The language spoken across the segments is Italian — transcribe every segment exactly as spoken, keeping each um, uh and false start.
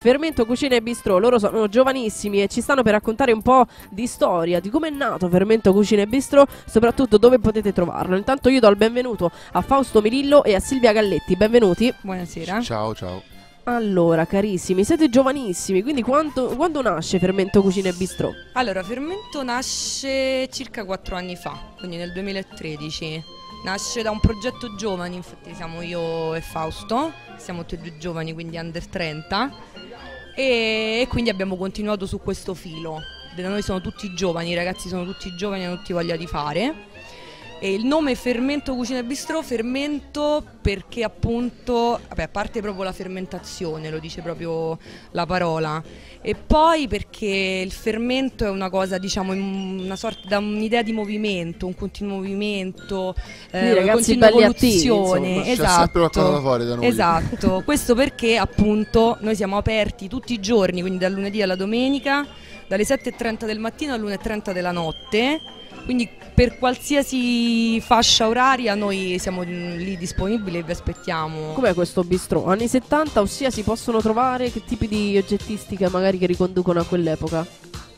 Fermento Cucina e Bistrò. Loro sono giovanissimi e ci stanno per raccontare un po' di storia, di come è nato Fermento Cucina e Bistrò, soprattutto dove potete trovarlo. Intanto io do il benvenuto a Fausto Milillo e a Silvia Galletti. Benvenuti. Buonasera. Ciao, ciao. Allora, carissimi, siete giovanissimi, quindi quando, quando nasce Fermento Cucina e Bistrò? Allora, Fermento nasce circa quattro anni fa, quindi nel duemilatredici. Nasce da un progetto giovani, infatti siamo io e Fausto, siamo tutti e due giovani, quindi under trenta, e, e quindi abbiamo continuato su questo filo. Da noi sono tutti giovani, i ragazzi sono tutti giovani e hanno tutti voglia di fare. E il nome Fermento Cucina e Bistrò, fermento perché appunto, vabbè, a parte proprio la fermentazione, lo dice proprio la parola, e poi perché il fermento è una cosa, diciamo, una sorta, da un'idea di movimento, un continuo movimento, eh, una continua evoluzione. Esatto. C'è sempre qualcosa da fare da noi. Esatto, questo perché appunto noi siamo aperti tutti i giorni, quindi dal lunedì alla domenica, dalle sette e trenta del mattino all'una e trenta della notte. Quindi per qualsiasi fascia oraria noi siamo lì disponibili e vi aspettiamo. Com'è questo bistrò? Anni settanta, ossia si possono trovare che tipi di oggettistica magari che riconducono a quell'epoca?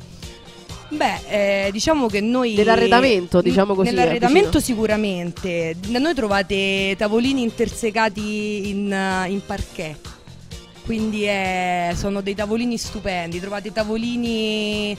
Beh, eh, diciamo che noi... Nell'arredamento, diciamo così. Nell'arredamento sicuramente. Da noi trovate tavolini intersecati in, in parquet. Quindi è, sono dei tavolini stupendi. Trovate tavolini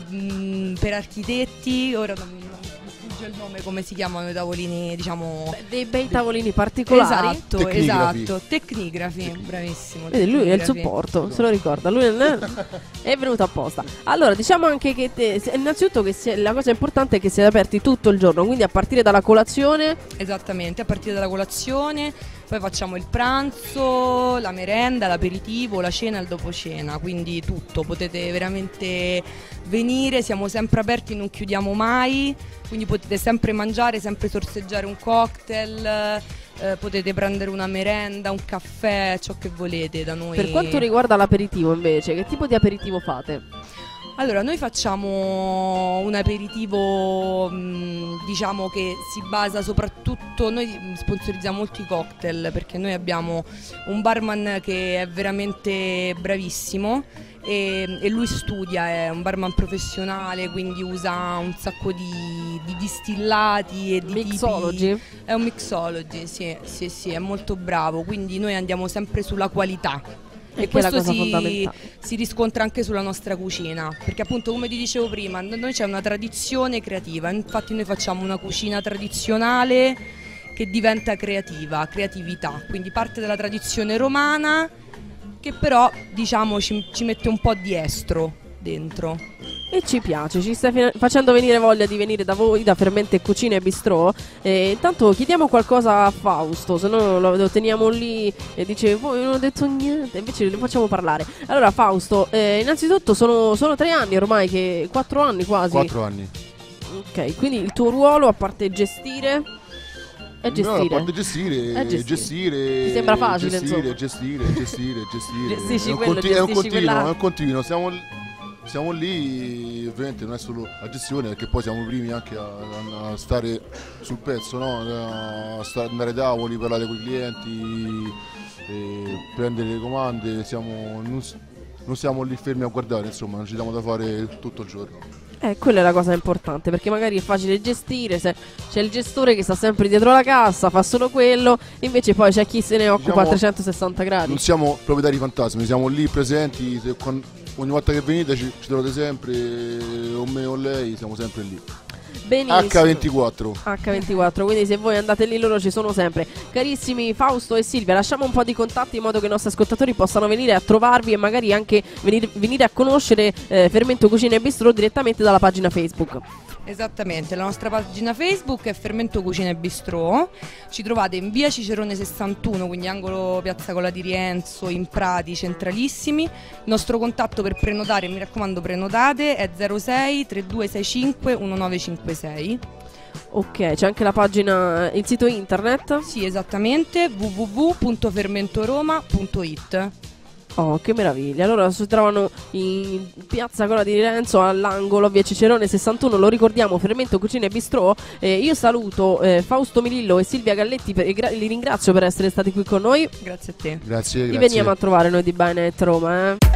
mh, per architetti. Ora non mi sfugge il nome, come si chiamano i tavolini, diciamo. Beh, dei bei tavolini particolari. Esatto, Tecnigrafi. esatto. Tecnigrafi, bravissimo. Vedi, lui è il Tecnigrafi. supporto, se lo ricorda. Lui è, è venuto apposta. Allora, diciamo anche che te, innanzitutto che si, la cosa importante è che siete aperti tutto il giorno, quindi a partire dalla colazione. Esattamente, a partire dalla colazione, poi facciamo il pranzo, la merenda, l'aperitivo, la cena e il dopocena, quindi tutto, potete veramente venire, siamo sempre aperti, non chiudiamo mai, quindi potete sempre mangiare, sempre sorseggiare un cocktail, eh, potete prendere una merenda, un caffè, ciò che volete da noi. Per quanto riguarda l'aperitivo invece, che tipo di aperitivo fate? Allora, noi facciamo un aperitivo, mh, diciamo che si basa soprattutto, noi sponsorizziamo molti cocktail perché noi abbiamo un barman che è veramente bravissimo e, e lui studia, è un barman professionale, quindi usa un sacco di, di distillati e di Mixology? tipi. È un mixology, sì, sì, sì, è molto bravo, quindi noi andiamo sempre sulla qualità. E questo si, si riscontra anche sulla nostra cucina, perché appunto, come ti dicevo prima, noi c'è una tradizione creativa, infatti noi facciamo una cucina tradizionale che diventa creativa, creatività, quindi parte dalla tradizione romana che però, diciamo, ci, ci mette un po' di estro dentro. E ci piace, ci stai facendo venire voglia di venire da voi, da Fermento Cucina e Bistrò. E intanto chiediamo qualcosa a Fausto, se no lo, lo teniamo lì e dice voi non ho detto niente, invece lo facciamo parlare. Allora Fausto, eh, innanzitutto sono, sono tre anni ormai, che quattro anni quasi. Quattro anni. Ok, quindi il tuo ruolo, a parte gestire, è gestire. No, a parte gestire, è gestire. gestire. Ti sembra facile, gestire, insomma. Gestire, gestire, gestire. Gestisci è un, quello, conti- è un gestisci continuo, quella. è un continuo. Siamo lì. Siamo lì, ovviamente non è solo la gestione, perché poi siamo i primi anche a, a stare sul pezzo, no? A stare, andare ai tavoli, parlare con i clienti, e prendere le comande, siamo, non, non siamo lì fermi a guardare, insomma, non ci diamo da fare tutto il giorno. Eh, quella è la cosa importante, perché magari è facile gestire, se c'è il gestore che sta sempre dietro la cassa, fa solo quello, invece poi c'è chi se ne occupa, diciamo, a trecentosessanta gradi. Non siamo proprietari fantasmi, siamo lì presenti, se, con, ogni volta che venite ci, ci trovate sempre, o me o lei, siamo sempre lì. Benissimo. acca ventiquattro acca ventiquattro, quindi se voi andate lì loro ci sono sempre. Carissimi Fausto e Silvia, lasciamo un po' di contatti in modo che i nostri ascoltatori possano venire a trovarvi e magari anche venire, venire a conoscere eh, Fermento Cucina e Bistrò direttamente dalla pagina Facebook. Esattamente, la nostra pagina Facebook è Fermento Cucina e Bistrò, ci trovate in via Cicerone sessantuno, quindi angolo Piazza Cola di Rienzo, in Prati, centralissimi. Il nostro contatto per prenotare, mi raccomando prenotate, è zero sei trentadue sessantacinque diciannove cinquantasei. Ok, c'è anche la pagina, il sito internet? Sì, esattamente, w w w punto fermentoroma punto i t. Oh, che meraviglia. Allora si trovano in piazza Cola di Rienzo, all'angolo via Cicerone sessantuno. Lo ricordiamo, Fermento Cucina e Bistrò. eh, Io saluto eh, Fausto Milillo e Silvia Galletti per, e gra- li ringrazio per essere stati qui con noi. Grazie a te. Grazie, Li grazie. veniamo a trovare noi di Bainet Roma, eh